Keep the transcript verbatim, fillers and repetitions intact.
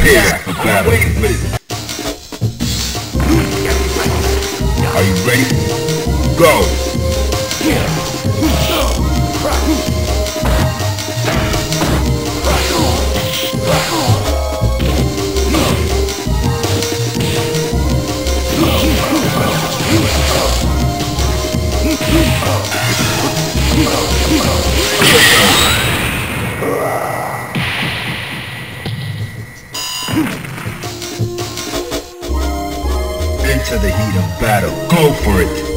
Prepare for battle. Are you ready? Go! Into the heat of battle. Go for it!